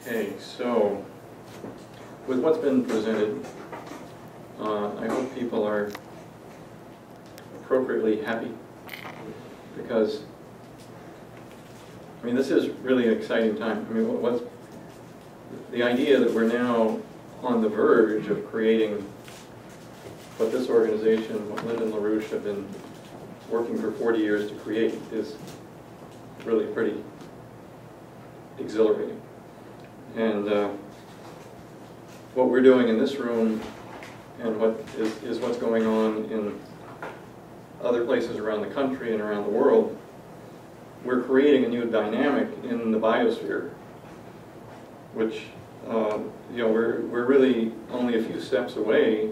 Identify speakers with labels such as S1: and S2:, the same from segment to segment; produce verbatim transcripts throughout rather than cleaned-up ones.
S1: Okay, so with what's been presented, uh, I hope people are appropriately happy, because I mean this is really an exciting time. I mean, what's the idea that we're now on the verge of creating what this organization, what Lyndon LaRouche have been working for forty years to create, is really pretty exhilarating. And uh, what we're doing in this room and what is, is what's going on in other places around the country and around the world, we're creating a new dynamic in the biosphere, which uh, you know, we're, we're really only a few steps away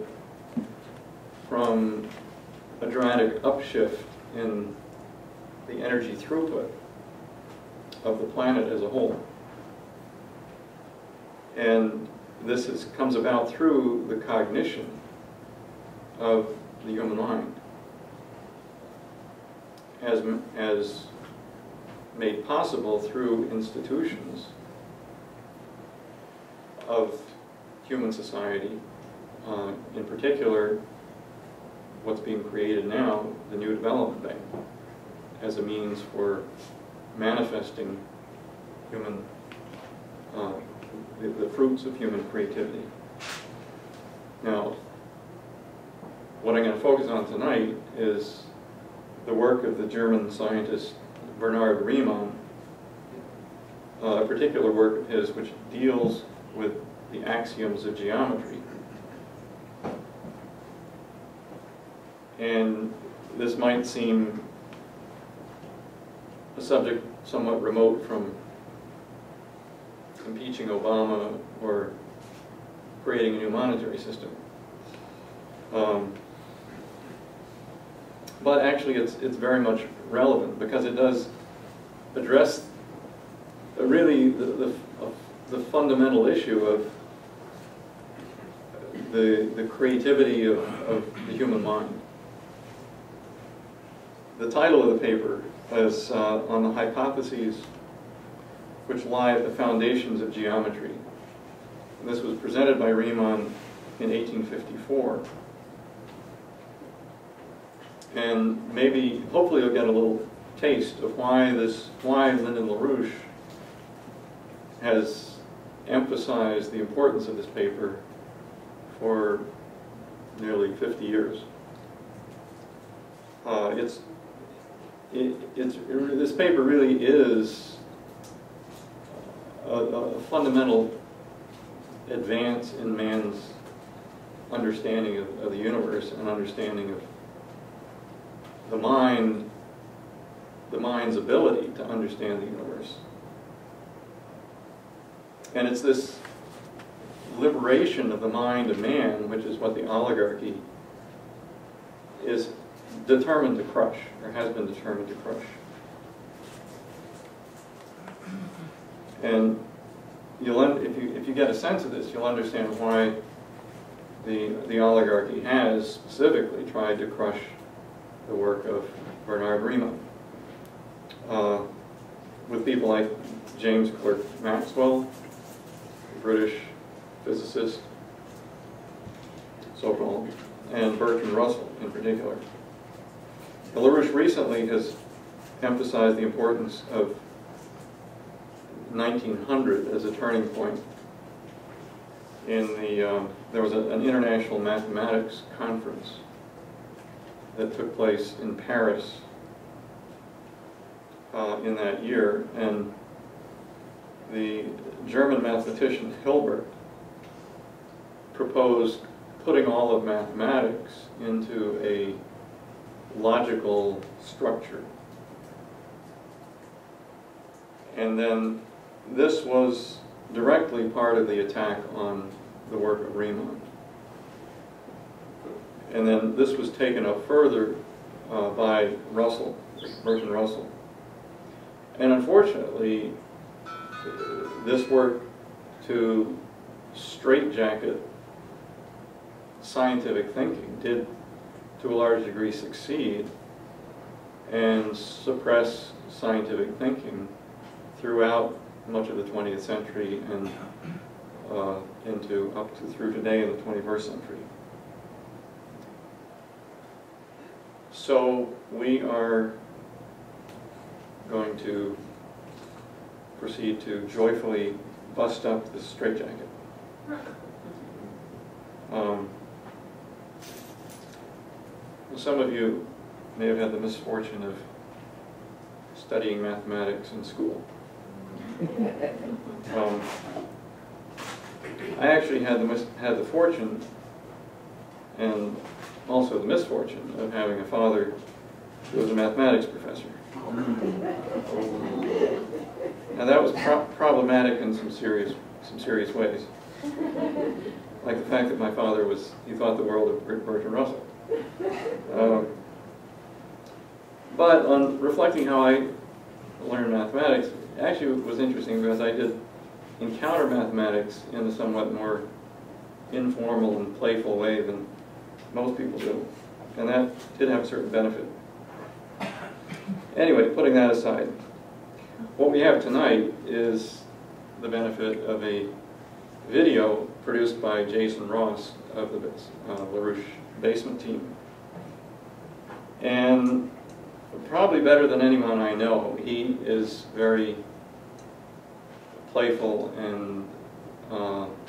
S1: from a dramatic upshift in the energy throughput of the planet as a whole. And this is, comes about through the cognition of the human mind, as, as made possible through institutions of human society, uh, in particular what's being created now, the New Development Bank, as a means for manifesting human uh, The, the fruits of human creativity. Now, what I'm going to focus on tonight is the work of the German scientist Bernard Riemann, uh, a particular work of his which deals with the axioms of geometry. And this might seem a subject somewhat remote from impeaching Obama or creating a new monetary system. Um, but actually it's, it's very much relevant, because it does address uh, really the, the, uh, the fundamental issue of the, the creativity of, of the human mind. The title of the paper is uh, on the hypotheses which lie at the foundations of geometry. And this was presented by Riemann in eighteen fifty-four. And maybe, hopefully you'll get a little taste of why this, why Lyndon LaRouche has emphasized the importance of this paper for nearly fifty years. Uh, it's, it, it's, it, this paper really is A, a fundamental advance in man's understanding of, of the universe and understanding of the mind, the mind's ability to understand the universe. And it's this liberation of the mind of man, which is what the oligarchy is determined to crush, or has been determined to crush. And you'll, if you if you get a sense of this, you'll understand why the the oligarchy has specifically tried to crush the work of Bernard Riemann, uh, with people like James Clerk Maxwell, a British physicist, so-called, and Bertrand Russell in particular. LaRouche recently has emphasized the importance of nineteen hundred as a turning point in the, um, there was a, an international mathematics conference that took place in Paris uh, in that year, and the German mathematician Hilbert proposed putting all of mathematics into a logical structure. And then this was directly part of the attack on the work of Riemann. And then this was taken up further uh, by Russell, Bertrand Russell. And unfortunately, this work to straitjacket scientific thinking did, to a large degree, succeed and suppress scientific thinking throughout much of the twentieth century and uh, into up to through today in the twenty-first century. So we are going to proceed to joyfully bust up this straitjacket. Um, some of you may have had the misfortune of studying mathematics in school. Um, I actually had the, mis had the fortune and also the misfortune of having a father who was a mathematics professor. And that was pro problematic in some serious, some serious ways. Like the fact that my father was, he thought the world of Bertrand Russell. Um, but on reflecting how I learned mathematics, actually it was interesting because I did encounter mathematics in a somewhat more informal and playful way than most people do. And that did have a certain benefit. Anyway, putting that aside, what we have tonight is the benefit of a video produced by Jason Ross of the uh, LaRouche basement team. And probably better than anyone I know, he is very playful and uh, um,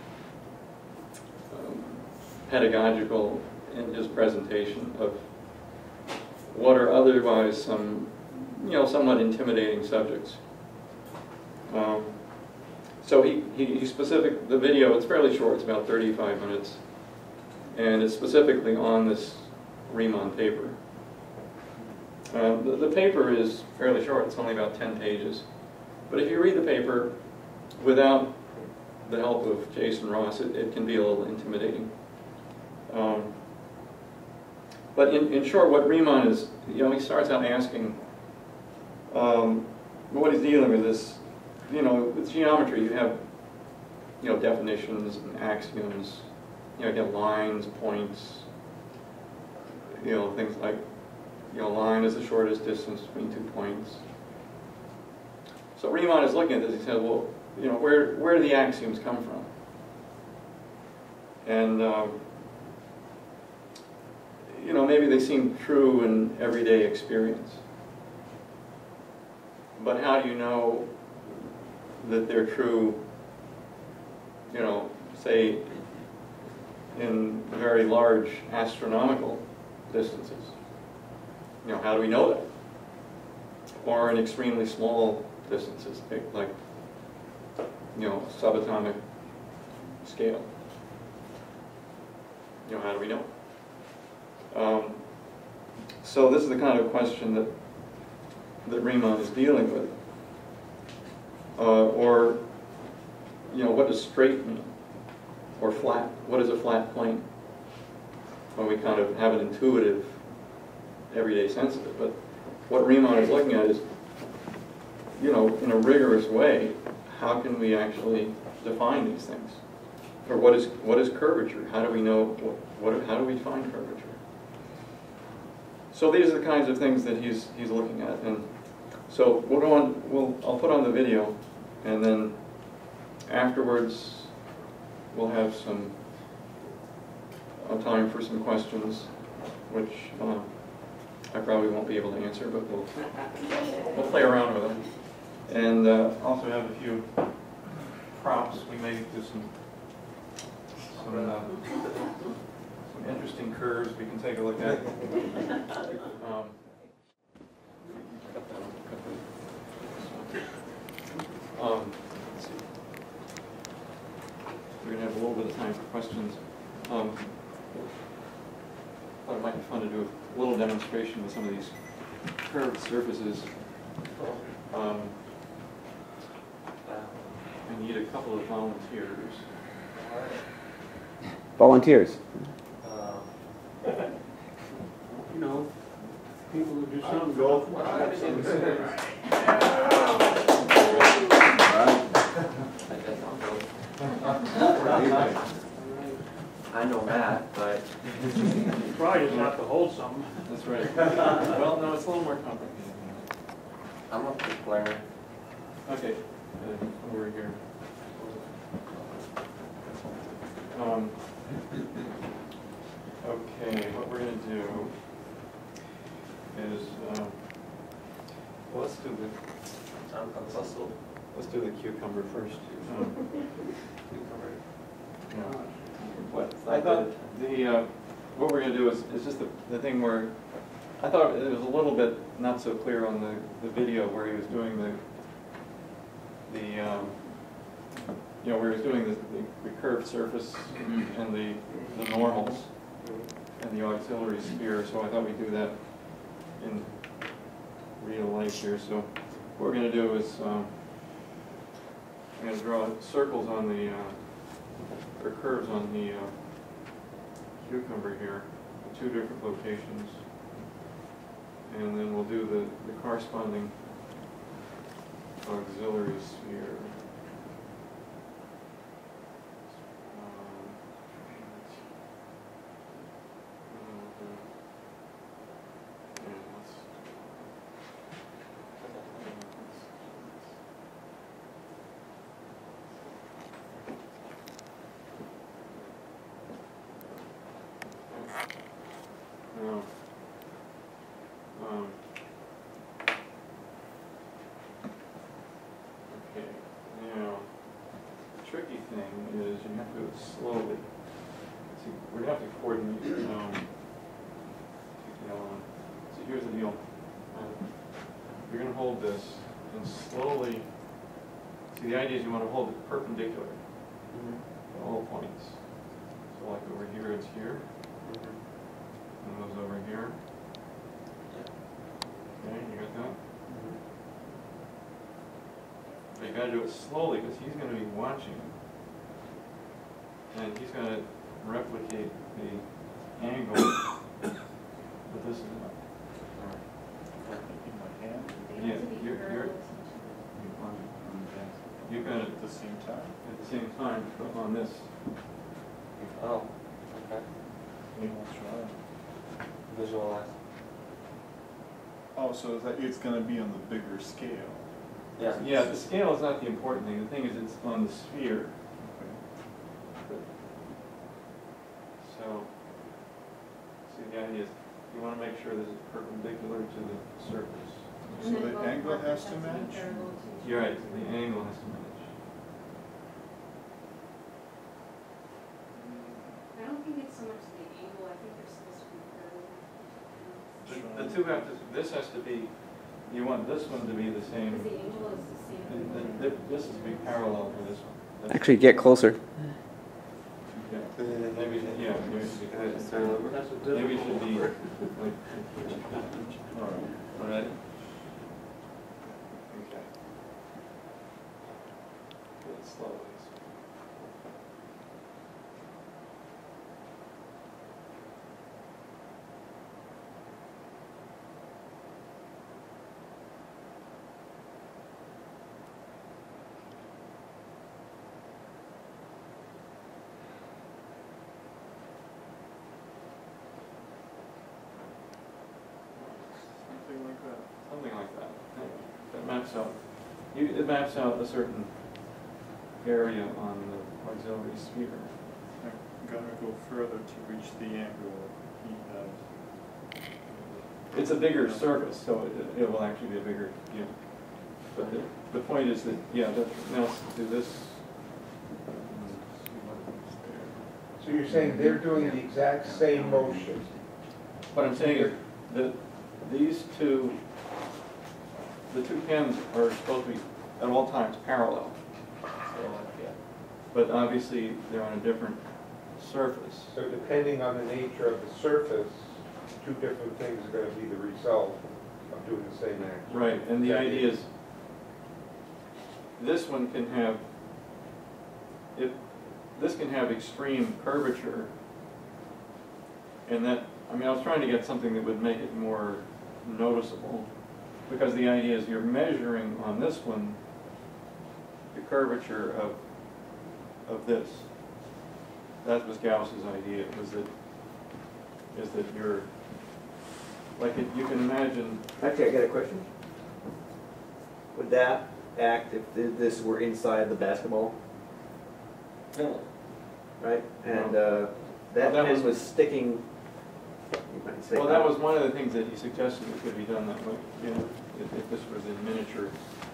S1: pedagogical in his presentation of what are otherwise some, you know, somewhat intimidating subjects. Um, so he, he, he specific, the video, it's fairly short, it's about thirty-five minutes, and it's specifically on this Riemann paper. Uh, the, the paper is fairly short, it's only about ten pages. But if you read the paper without the help of Jason Ross, it, it can be a little intimidating. Um, but in, in short, what Riemann is, you know, he starts out asking um, what he's dealing with is, you know, with geometry you have, you know, definitions and axioms, you know, you have lines, points, you know, things like, you know, line is the shortest distance between two points. So Riemann is looking at this, he said, well, you know, where, where do the axioms come from? And, um, you know, maybe they seem true in everyday experience. But how do you know that they're true, you know, say, in very large astronomical distances? You know, how do we know that? Or in extremely small distances, like, you know, subatomic scale. You know, how do we know? Um, so this is the kind of question that that Riemann is dealing with. Uh, or, you know, what does straight mean? Or flat? What is a flat plane? Well, we kind of have an intuitive, everyday sense of it. But what Riemann is looking at is, you know, in a rigorous way, how can we actually define these things? Or what is what is curvature? How do we know what, what how do we define curvature? So these are the kinds of things that he's he's looking at, and so we'll go on. We'll I'll put on the video, and then afterwards we'll have some uh, time for some questions, which uh, I probably won't be able to answer, but we'll we'll play around with them, and uh, also have a few props. We may do some some. Uh, Some interesting curves we can take a look at. Um, um, let's see. We're going to have a little bit of time for questions. Um, I thought it might be fun to do a little demonstration with some of these curved surfaces. Um, I need a couple of volunteers.
S2: Volunteers.
S3: You know, people who do something go for
S4: I know that, but
S3: probably just have to hold something.
S1: That's right. Well, no, it's a little more complicated.
S4: I'm a big player.
S1: Okay. uh, over here. Um, okay, what we're going to do is, um, well, let's do the
S4: I'm consistent.
S1: let's do the cucumber first. Um, yeah. What I thought the uh, what we're going to do is is just the, the thing where I thought it was a little bit not so clear on the the video where he was doing the the um, you know where he was doing the, the, the curved surface and the the normals and the auxiliary sphere. So I thought we'd do that in real life here. So what we're going to do is um, I'm going to draw circles on the uh, or curves on the uh, cucumber here at two different locations, and then we'll do the, the corresponding auxiliary sphere. Um, yeah, let's, now, um, okay, now, the tricky thing is you have to do it slowly. See, we're going to have to coordinate, um, you know, so here's the deal. Um, you're going to hold this and slowly, see the idea is you want to hold it perpendicular at all points. So like over here, it's here. And those over here. Okay, you got that? But you got to do it slowly because he's going to be watching. And he's going to replicate the angle that this is at.
S2: In my hand,
S1: Yeah, you're, you're, you've got it
S2: at the same time.
S1: at the same time but on this.
S4: Oh, okay.
S2: You want to try?
S4: Visualize.
S2: Oh, so that it's going to be on the bigger scale.
S4: Yeah.
S1: Yeah, the scale is not the important thing. The thing is it's on the sphere.
S2: Okay.
S1: So, see, the idea is you want to make sure this is perpendicular to the surface.
S2: So the angle has to match?
S1: You're right, the angle has to match.
S5: I don't think it's so much the angle, I think they're supposed to be parallel.
S1: The, the two have to, this has to be, you want this one to be the same.
S5: Because the angle is the same.
S1: the- the- This is to be parallel to this one. That's-
S6: Actually, get closer.
S1: Yeah, maybe, yeah, maybe,
S4: Just turn it over.
S3: That's a
S1: maybe it should
S3: difficult
S1: be
S3: word.
S1: like,
S2: All right.
S1: all right? Okay. Do it slowly.
S2: Something like that.
S1: Something like that. That maps out. You, it maps out a certain area on the auxiliary sphere.
S2: I'm going to go further to reach the angle he has.
S1: It's a bigger surface, so it, it will actually be a bigger, yeah. But the, the point is that, yeah, that, now let's do this.
S7: So you're saying they're doing the exact same motion?
S1: What I'm saying is that these two, the two pins are supposed to be at all times parallel. So, yeah. But obviously they're on a different surface.
S7: So depending on the nature of the surface, two different things are going to be the result of doing the same action.
S1: Right, and the idea is this one can have, if this can have extreme curvature, and that, I mean, I was trying to get something that would make it more noticeable, because the idea is you're measuring on this one the curvature of of this. That was Gauss's idea, was that is that you're like it, you can imagine.
S6: Actually, I got a question. Would that act if th- this were inside the basketball,
S4: Yeah.
S6: right? And uh, that
S1: Well, that
S6: pen
S1: was-
S6: was sticking, you might say.
S1: Well, that was one of the things that he suggested it could be done that way, you know, if, if this was in miniature.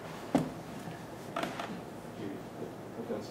S1: But that's.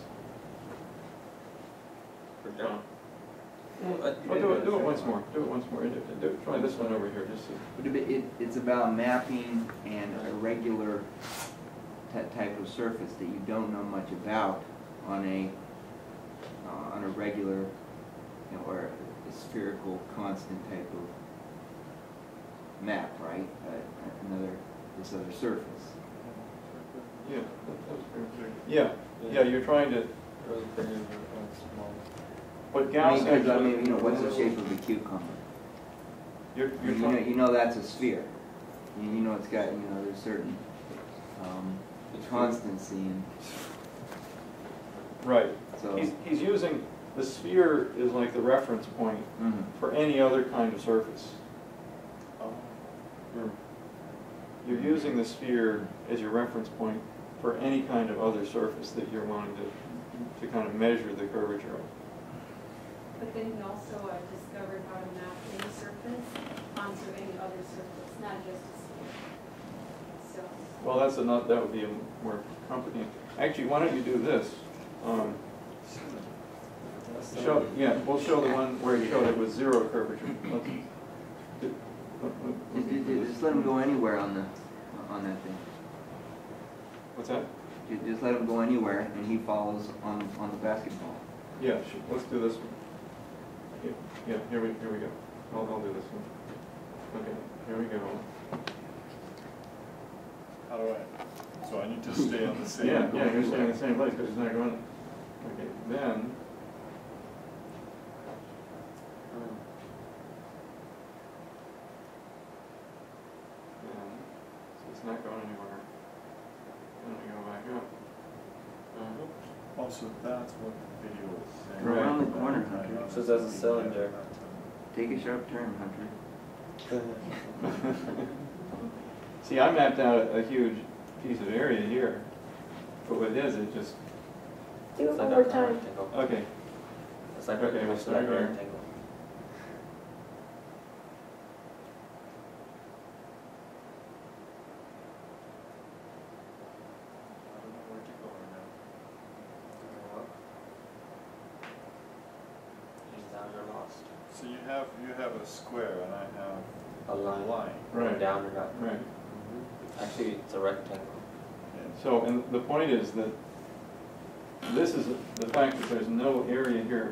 S4: For John.
S1: Well, do it, do it once more, do it once more, do, do, try this one over here, just see.
S8: But it, it- it's about mapping and a regular ty- type of surface that you don't know much about on a, uh, on a regular, you know, or a spherical constant type of map, right? Uh, Another, this other surface.
S1: Yeah, that, that was pretty, yeah, yeah, you're trying to,
S4: It was bigger and small.
S1: but
S8: I
S1: Gauss
S8: mean, 'cause, I
S1: actually.
S8: mean, you know, what's the shape of a cucumber?
S1: You're,
S8: You
S1: you're
S8: know,
S1: trying,
S8: you know that's a sphere. You you know it's got, you know, there's certain um, constancy and
S1: right,
S8: so.
S1: he's, he's using, the sphere is like the reference point
S8: Mhm.
S1: for any other kind of surface.
S2: Oh.
S1: You're, you're using the sphere as your reference point for any kind of other surface that you're wanting to, to kind of measure the curvature of.
S5: But then he also uh, discovered how to map any surface onto any other surface, not just a sphere. So,
S1: Well, that's enough, that would be a more complicated. Actually, why don't you do this? Um, show, yeah, we'll show the one where you showed it with zero curvature. Let's do- let- let-
S8: Just, just- just let him go anywhere on the, on that thing.
S1: What's that?
S8: Ju- Just let him go anywhere and he follows on, on the basketball.
S1: Yeah, sh- let's do this one. Yeah, yeah, here we, here we go. I'll, I'll do this one. Okay, here we go.
S2: How do I, so I need to stay on the same.
S1: Yeah, yeah, you're staying in the same place because it's not going. Okay, then. Then, so it's not going anywhere. Then we go back up. Uh,
S2: Also, that's what the video is saying.
S1: Right.
S8: Around the corner, Hunter.
S4: So there's a cylinder.
S8: Take a sharp turn, Hunter.
S1: See, I mapped out a huge piece of area here, but what it is, it just,
S9: Do it
S4: It's
S9: one
S4: like
S9: more
S4: a
S9: time.
S4: rectangle.
S1: okay,
S4: It's like
S1: Okay,
S4: pretty
S1: we'll
S4: much
S1: start
S4: like a
S1: here.
S4: rectangle.
S2: I don't know where to go right now.
S4: He's down, you're lost.
S2: So you have, you have a square and I have
S4: A line.
S2: line.
S1: Right.
S4: Down or up.
S1: right.
S4: Actually, it's a rectangle.
S1: So, and the point is that this is the fact that there's no area here.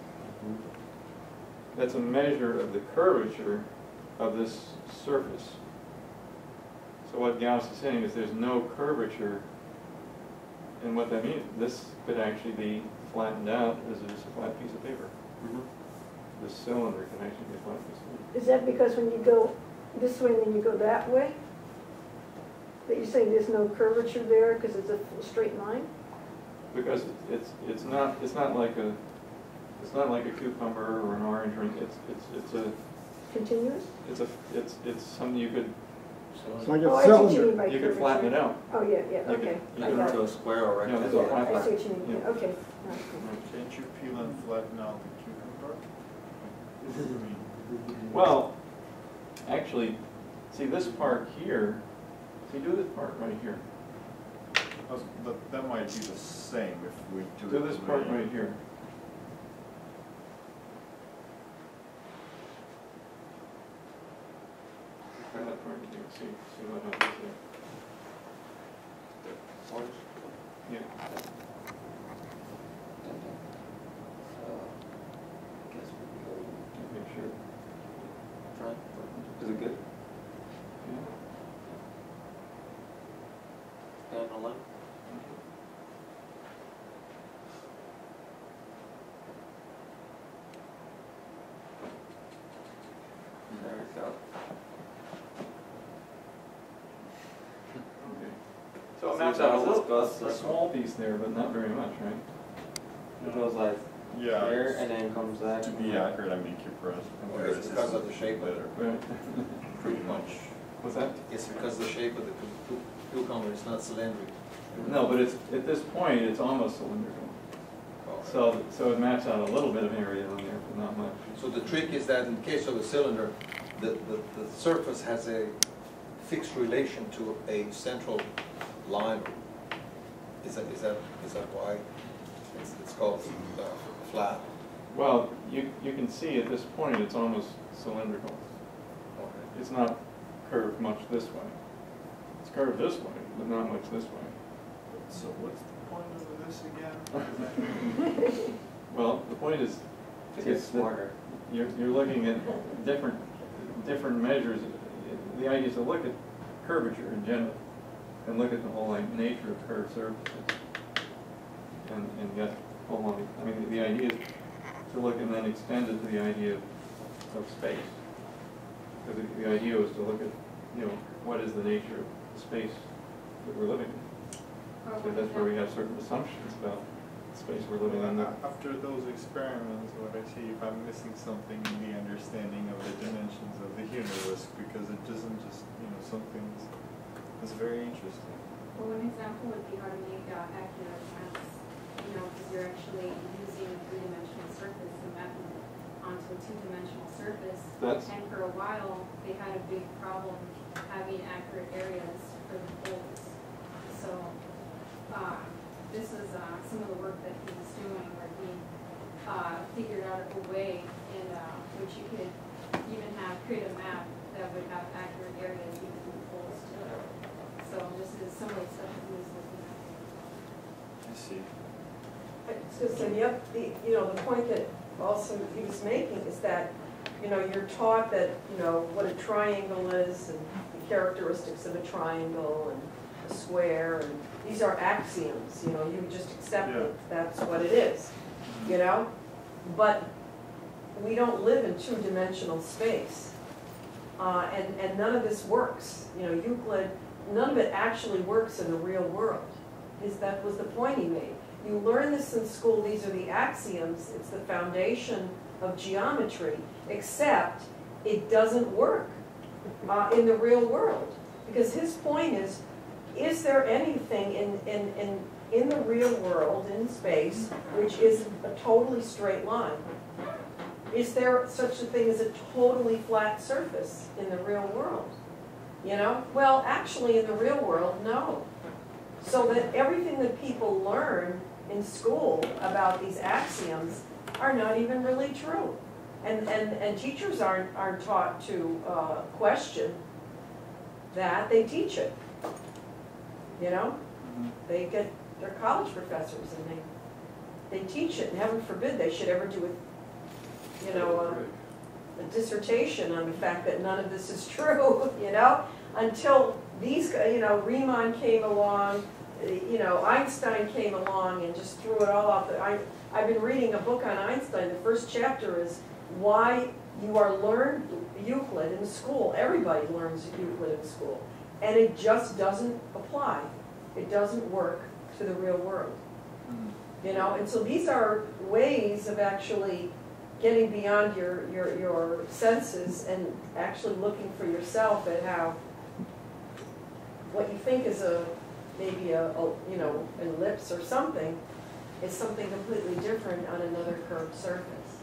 S1: That's a measure of the curvature of this surface. So what Gauss is saying is there's no curvature, and what that means, this could actually be flattened out as just a flat piece of paper. This cylinder can actually be a flat piece of paper.
S9: Is that because when you go this way and then you go that way? That you're saying there's no curvature there because it's a full straight line?
S1: Because it's, it's not, it's not like a, it's not like a cucumber or an orange or, anything. it's, it's, it's a,
S9: Continuous?
S1: it's a, it's, it's something you could,
S10: It's like
S9: Oh,
S10: a
S9: I see what you
S10: cylinder.
S9: mean by
S1: you could flatten it
S9: curvature.
S1: out.
S9: Oh, yeah, yeah,
S1: You
S9: okay.
S1: could-
S9: I
S4: Either
S9: got
S4: into a
S9: it.
S4: square or
S1: Yeah,
S4: rectangle.
S1: this is a
S9: Yeah,
S1: flat
S9: I see what you mean,
S1: Yeah.
S9: yeah, okay.
S2: Can't you peel and flatten out the cucumber? I mean,
S1: Well, actually, see this part here, see do this part right here.
S2: that's- that, that might be the same if we do
S1: Do
S2: it.
S1: this
S2: the
S1: part
S2: way-
S1: right here. Try that part here, see, see what happens there.
S4: Orange.
S1: Yeah.
S4: So, I guess we can go.
S1: Make sure.
S4: Try. Is it good?
S1: Yeah.
S4: Stay on the line. There we go.
S1: Okay. So it
S4: So
S1: maps
S4: that
S1: out a
S4: just
S1: little,
S4: goes
S1: a
S4: like-
S1: small piece there, but not very much, right?
S4: It goes like
S2: Yeah,
S4: here
S2: it's-
S4: and then comes back.
S2: to be accurate, I mean, Kipper has.
S6: It's because of the shape of it.
S1: Right.
S2: Pretty much.
S1: What's that?
S6: It's because of the shape of the cu- cu-
S4: cucumber, it's not cylindrical.
S1: No, but it's, at this point, it's almost cylindrical. So, so it maps out a little bit of area on there, but not much.
S4: So the trick is that in case of a cylinder, the, the, the surface has a fixed relation to a central line. Is that, is that, is that why it's, it's called uh, flat?
S1: Well, you, you can see at this point, it's almost cylindrical.
S4: Okay.
S1: It's not curved much this way. It's curved this way, but not much this way.
S2: So what's the point of this again?
S1: Well, the point is,
S6: To get smarter.
S1: you're, you're looking at different, different measures. The idea is to look at curvature in general, and look at the whole like, nature of curved surfaces, and, and get whole on. I mean, the idea is to look and then extend it to the idea of, of space. Because the, the idea was to look at, you know, what is the nature of the space that we're living in. So that's where we have certain assumptions about the space we're living in.
S2: After those experiments, what I see if I'm missing something in the understanding of the dimensions of the universe, because it doesn't just, you know, some things, it's very interesting.
S5: Well, one example would be how to make uh, accurate maps, you know, because you're actually using a three-dimensional surface and mapping it onto a two-dimensional surface.
S1: That's-
S5: And for a while, they had a big problem having accurate areas for the poles. So, uh, this is uh, some of the work that he was doing, where he uh, figured out a way in uh, which you could even have create a map that would have accurate areas even from the poles to it. So this is some of the stuff that he was looking at.
S2: I see.
S9: It's just, and yep, the, you know, the point that also he was making is that, you know, you're taught that, you know, what a triangle is and the characteristics of a triangle and a square, and these are axioms, you know, you just accept
S2: Yeah.
S9: it, that's what it is, you know? But we don't live in two-dimensional space, uh, and, and none of this works. You know, Euclid, none of it actually works in the real world. Is that was the point he made. You learn this in school, these are the axioms, it's the foundation of geometry, except it doesn't work uh, in the real world. Because his point is, is there anything in, in, in, in the real world, in space, which is a totally straight line? Is there such a thing as a totally flat surface in the real world? You know? Well, actually in the real world, no. So that everything that people learn in school about these axioms are not even really true. And, and, and teachers aren't, aren't taught to uh, question that, they teach it. You know?
S2: Mhm.
S9: They get, they're college professors and they, they teach it, and heaven forbid they should ever do a, you know, a, a dissertation on the fact that none of this is true, you know? Until these, you know, Riemann came along, you know, Einstein came along and just threw it all out there. I, I've been reading a book on Einstein. The first chapter is why you are learned Euclid in school. Everybody learns Euclid in school. And it just doesn't apply. It doesn't work to the real world. You know, and so these are ways of actually getting beyond your, your, your senses and actually looking for yourself at how what you think is a maybe a, a you know an ellipse or something is something completely different on another curved surface.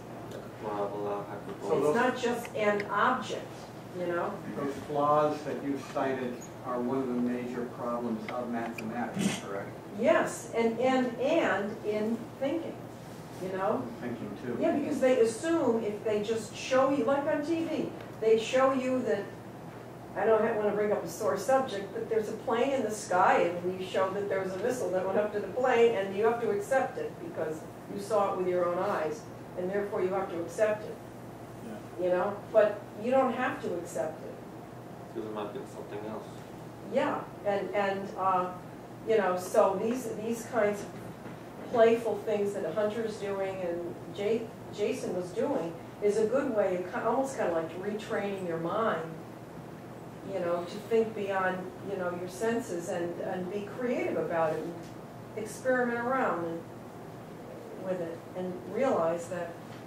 S6: So
S9: It's
S6: those,
S9: not just an object, you know.
S3: Those flaws that you cited are one of the major problems of mathematics, correct?
S9: Yes, and and and in thinking, you know.
S3: Thinking too.
S9: Yeah, because they assume if they just show you, like on T V, they show you that, I don't want to bring up a sore subject, but there's a plane in the sky and we show that there was a missile that went up to the plane and you have to accept it because you saw it with your own eyes and therefore you have to accept it,
S2: Yeah.
S9: you know? But you don't have to accept it.
S6: because it might be something else.
S9: Yeah, and, and uh, you know, so these, these kinds of playful things that Hunter's doing and Jay, Jason was doing is a good way, of ki- almost kind of like retraining your mind, you know, to think beyond, you know, your senses and, and be creative about it and experiment around and, with it and realize that,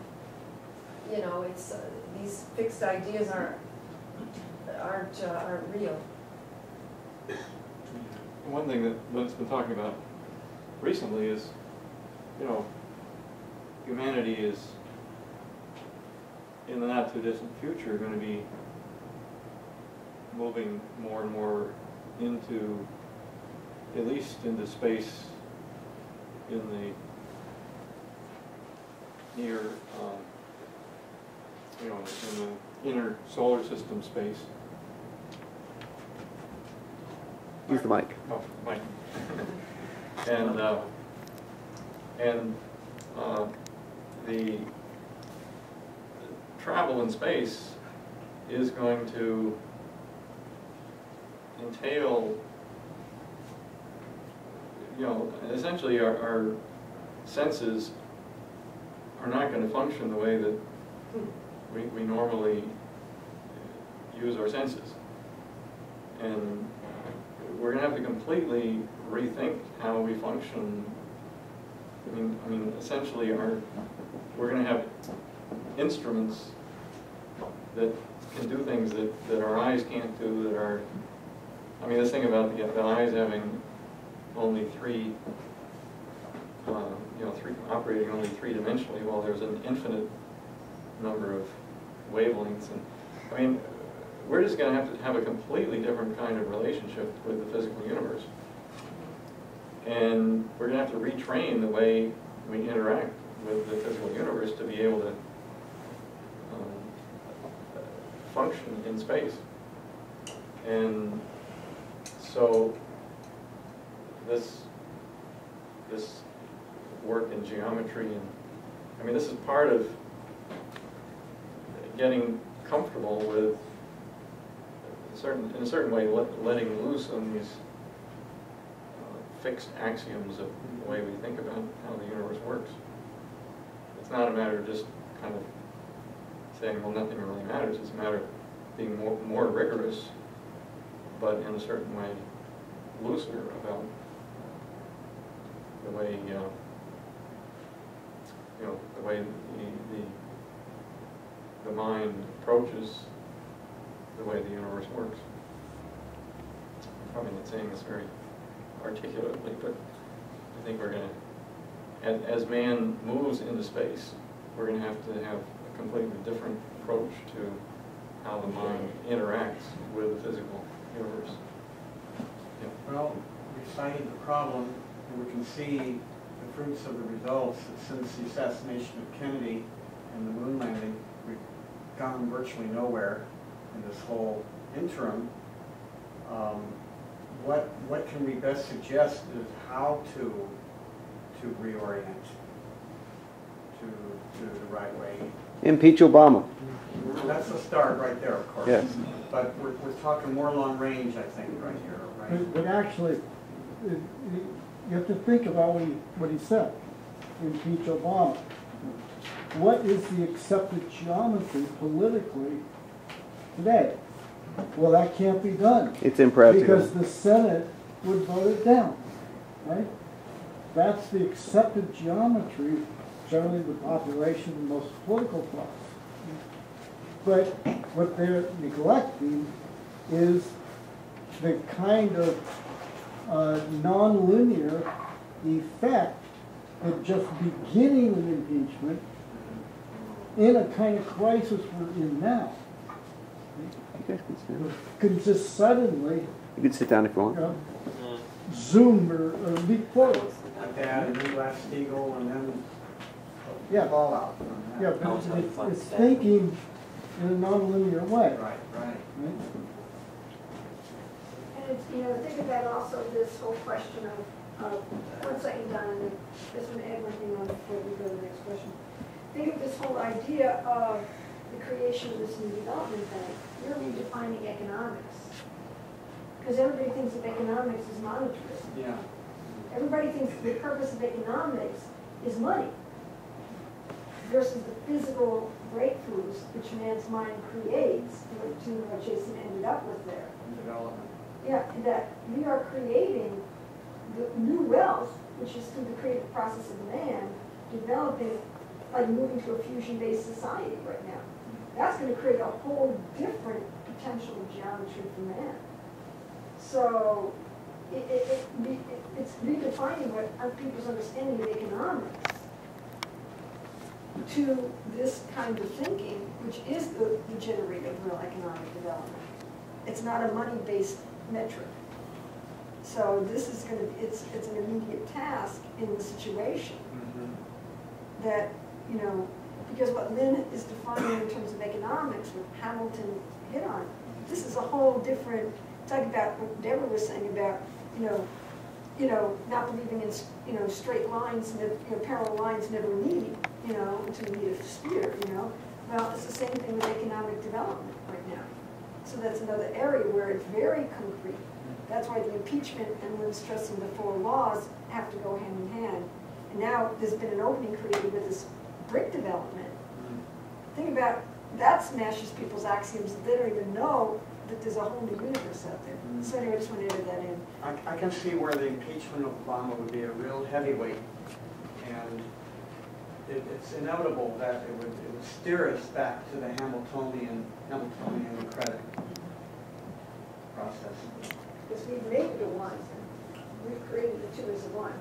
S9: you know, it's, uh, these fixed ideas aren't, aren't, uh, aren't real.
S1: one thing that Lynn's been talking about recently is, you know, humanity is, in the not too distant future, going to be moving more and more into, at least into space in the near, um, you know, in the inner solar system space.
S10: Use the mic.
S1: Oh, Mike. and uh, and uh, the travel in space is going to entail, you know, essentially our, our senses are not going to function the way that we, we normally use our senses. And we're going to have to completely rethink how we function. I mean, I mean, essentially, our we're going to have instruments that can do things that, that our eyes can't do. That are, I mean, this thing about the, the eyes having only three, uh, you know, three operating only three dimensionally, while there's an infinite number of wavelengths. And I mean, we're just going to have to have a completely different kind of relationship with the physical universe. And we're going to have to retrain the way we interact with the physical universe to be able to um, function in space. And so this, this work in geometry, and I mean, this is part of getting comfortable with certain, in a certain way, let, letting loose on these uh, fixed axioms of the way we think about how the universe works. It's not a matter of just kind of saying, well, nothing really matters. It's a matter of being more, more rigorous, but in a certain way looser about the way, uh, you know, the way the, the, the mind approaches the way the universe works. I'm probably not saying this very articulately, but I think we're going to, as, as man moves into space, we're going to have to have a completely different approach to how the mind interacts with the physical universe. Yeah.
S3: Well, we cited the problem, and we can see the fruits of the results since the assassination of Kennedy and the moon landing. We've gone virtually nowhere in this whole interim. Um, what what can we best suggest is how to to reorient to to the right way?
S10: Impeach Obama.
S3: That's a start right there, of course.
S10: Yes.
S3: But we're we're talking more long range, I think, right here, right?
S11: But, but actually, it, it, you have to think about what he, what he said. Impeach Obama. What is the accepted geometry politically today? Well, that can't be done.
S10: It's impractical.
S11: Because the Senate would vote it down, right? That's the accepted geometry, generally the population, the most political class. But what they're neglecting is the kind of uh, non-linear effect of just beginning an impeachment in a kind of crisis we're in now.
S10: You guys can stand.
S11: Can just suddenly,
S10: You can sit down if you
S11: you
S10: want.
S11: know, zoom or, or leap forward.
S3: Like that, and then Glass-Steagall, and then
S11: Yeah.
S3: fallout. from that.
S11: Yeah, but it's, it's, it's thinking in a non-linear way.
S3: Right, right.
S11: Right?
S12: And it's, you know, think about also this whole question of, of one second, Don, and just want to add one thing on before we go to the next question. Think of this whole idea of the creation of this new development bank. You're redefining economics. Because everybody thinks of economics as monetarist.
S3: Yeah.
S12: Everybody thinks the purpose of economics is money versus the physical breakthroughs which man's mind creates, to what Jason ended up with there.
S3: Development.
S12: Yeah, that we are creating the new wealth, which is through the creative process of man, developing, like moving to a fusion-based society right now. That's going to create a whole different potential geometry for man. So it, it, it, re- it, it's redefining what uh, people's understanding of economics to this kind of thinking, which is the, the generator of real economic development. It's not a money-based metric. So this is going to, it's, it's an immediate task in the situation
S3: Mm-hmm.
S12: that, you know, because what Lynn is defining in terms of economics, what Hamilton hit on, this is a whole different, talk about what Deborah was saying about, you know, you know, not believing in, you know, straight lines, you know, parallel lines never meet, you know, until you meet a sphere, you know. Well, it's the same thing with economic development right now. So that's another area where it's very concrete. That's why the impeachment and Lynn's stressing the four laws have to go hand in hand. And now there's been an opening created with this brick development. Think about, that smashes people's axioms that they don't even know that there's a whole new universe out there.
S3: Mm.
S12: So anyway, I just want to add that in.
S3: I, I can see where the impeachment of Obama would be a real heavyweight, and it, it's inevitable that it would, it would steer us back to the Hamiltonian, Hamiltonian credit process.
S12: Because we've made it a one. We've created the two as a one.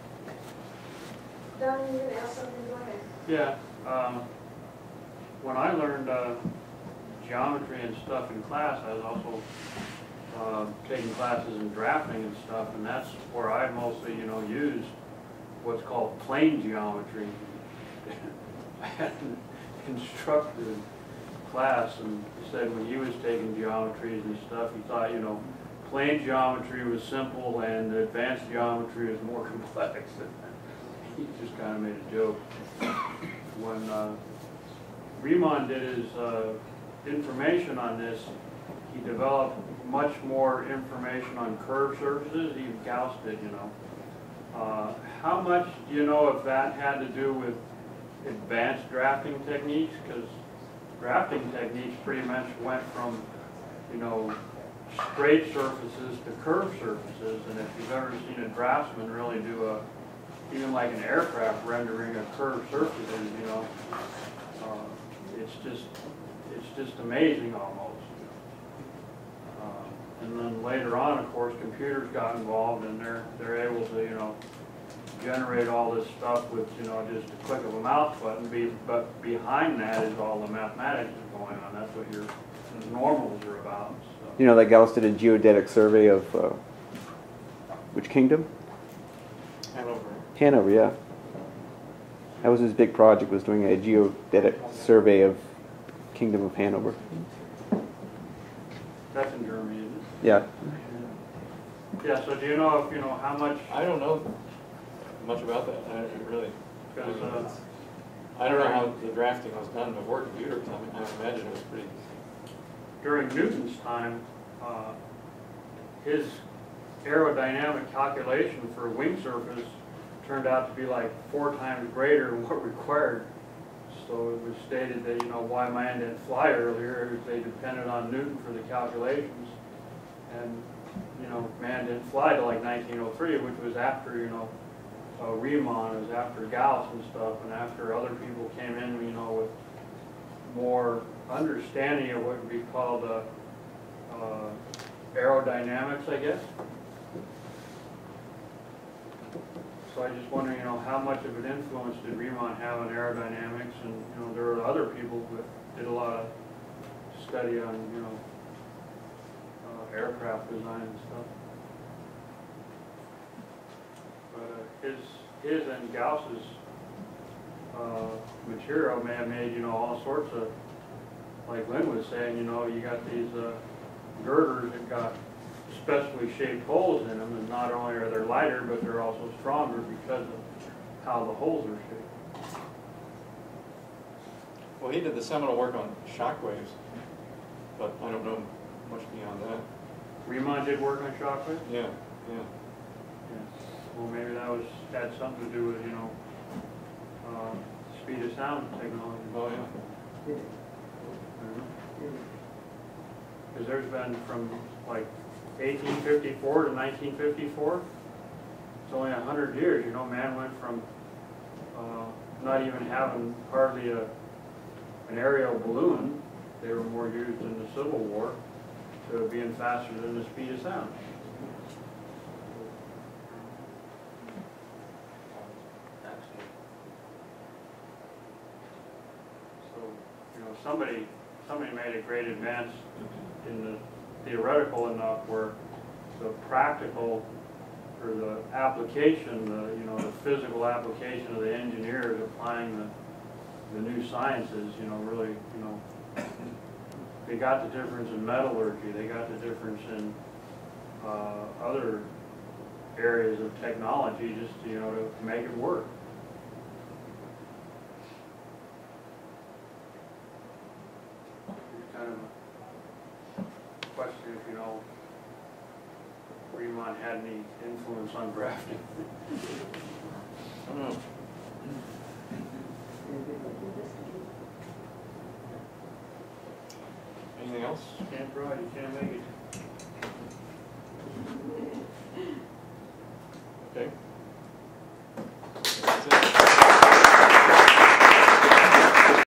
S12: Don, you're going to ask something? Go ahead.
S13: Yeah. Um, when I learned uh, geometry and stuff in class, I was also uh, taking classes in drafting and stuff, and that's where I mostly, you know, used what's called plane geometry. I had an instructor in class, and he said when he was taking geometries and stuff, he thought, you know, plane geometry was simple and advanced geometry is more complex. He just kind of made a joke. When uh, Riemann did his uh, information on this, he developed much more information on curved surfaces. Even Gauss did, you know. Uh, how much do you know if that had to do with advanced drafting techniques? Because drafting techniques pretty much went from, you know, straight surfaces to curved surfaces. And if you've ever seen a draftsman really do a, even like an aircraft rendering a curved surfaces, you know, uh, it's just, it's just amazing almost. Uh, and then later on, of course, computers got involved, and they're they're able to, you know, generate all this stuff with, you know, just a click of a mouse button. Be, but behind that is all the mathematics that's going on. That's what your normals are about. So.
S10: You know that Gauss did a geodetic survey of uh, which kingdom?
S1: Hanover.
S10: Hanover, yeah. That was his big project, was doing a geodetic survey of Kingdom of Hanover.
S13: That's in Germany, isn't it?
S10: Yeah.
S13: Yeah, so do you know if, you know, how much?
S1: I don't know much about that, I really.
S13: Because, uh,
S1: I don't know how the drafting was done before computers. I mean, I imagine it was pretty...
S13: During Newton's time, uh, his aerodynamic calculation for a wing surface turned out to be like four times greater than what required. So it was stated that, you know, why man didn't fly earlier is they depended on Newton for the calculations. And, you know, man didn't fly till like nineteen oh three, which was after, you know, uh, Riemann, it was after Gauss and stuff, and after other people came in, you know, with more understanding of what would be called uh, uh, aerodynamics, I guess. So I just wonder, you know, how much of an influence did Riemann have on aerodynamics? And, you know, there are other people that did a lot of study on, you know, uh, aircraft design and stuff. But uh, his, his and Gauss's uh, material may have made, you know, all sorts of, like Lynn was saying, you know, you got these uh, girders that got specially shaped holes in them, and not only are they lighter, but they're also stronger because of how the holes are shaped.
S1: Well, he did the seminal work on shock waves, but I don't know much beyond that.
S13: Riemann did work on shock waves?
S1: Yeah, yeah.
S13: Yeah. Well, maybe that was had something to do with, you know, uh, speed of sound technology.
S1: Oh, yeah.
S13: Because there's been from like eighteen fifty-four to nineteen fifty-four, it's only a hundred years, you know, man went from uh, not even having hardly a, an aerial balloon, they were more used in the Civil War, to being faster than the speed of sound. somebody, somebody made a great advance in the theoretical enough where the practical or the application, the, you know, the physical application of the engineers applying the, the new sciences, you know, really, you know, they got the difference in metallurgy, they got the difference in uh, other areas of technology just, to, you know, to make it work. Kind of a question if, you know, Riemann had any influence on grafting. I don't know.
S1: Anything else?
S13: Can't try, you can't make it.